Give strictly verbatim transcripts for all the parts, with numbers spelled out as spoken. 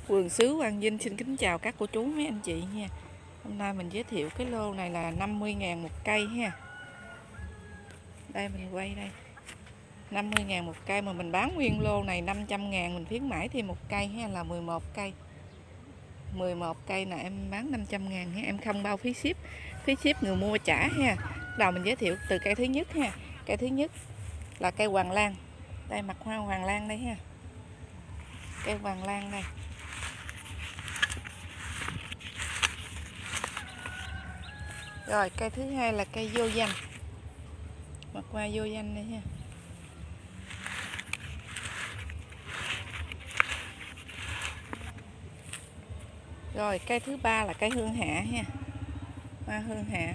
Vườn Sứ Quang Vinh xin kính chào các cô chú mấy anh chị nha. Hôm nay mình giới thiệu cái lô này là năm mươi ngàn một cây ha. Đây mình quay đây, năm mươi ngàn một cây mà mình bán nguyên lô này năm trăm ngàn, mình khuyến mãi thêm một cây ha, là mười một cây. mười một cây là em bán năm trăm ngàn ha, em không bao phí ship. Phí ship người mua trả ha. Đầu mình giới thiệu từ cây thứ nhất ha. Cây thứ nhất là cây hoàng lan. Đây mặt hoa hoàng lan đây ha. Cây hoàng lan đây. Rồi cây thứ hai là cây vô danh. Mặt hoa vô danh đây ha. Rồi cây thứ ba là cây hương hạ ha. Hoa hương hạ.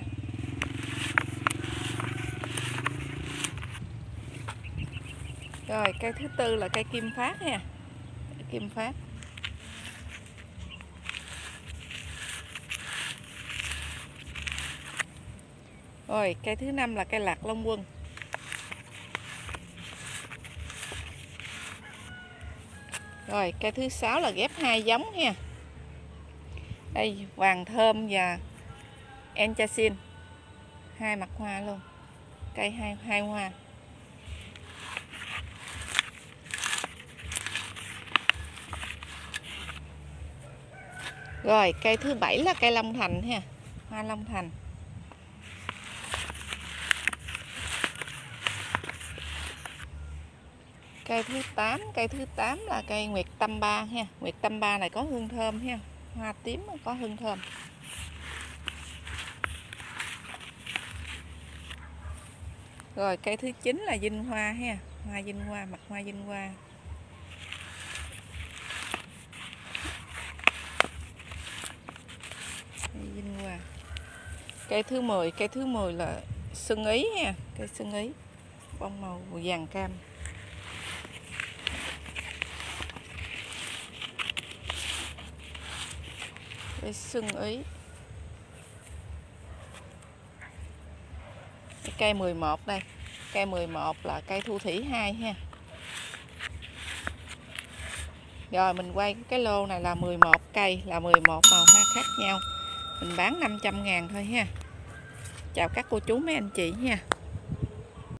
Rồi cây thứ tư là cây kim phát ha. Kim phát. Rồi cây thứ năm là cây lạc long quân. Rồi cây thứ sáu là ghép hai giống nha. Đây vàng thơm và enchasin, hai mặt hoa luôn, cây hai hai hoa. Rồi cây thứ bảy là cây long thành ha, hoa long thành. Cây thứ tám, cây thứ tám là cây nguyệt tâm ba ha. Nguyệt tâm ba này có hương thơm ha, hoa tím có hương thơm. Rồi cây thứ chín là vinh hoa ha, hoa vinh hoa, mặt hoa vinh hoa. Vinh hoa. Cây thứ mười, cây thứ mười là xuân ý ha, cây xuân ý, bông màu vàng cam. Cây xuân ý. Cây mười một đây. Cây mười một là cây thu thủy hai ha. Rồi mình quay cái lô này là mười một cây, là mười một màu hoa khác nhau. Mình bán năm trăm ngàn thôi ha. Chào các cô chú mấy anh chị nha.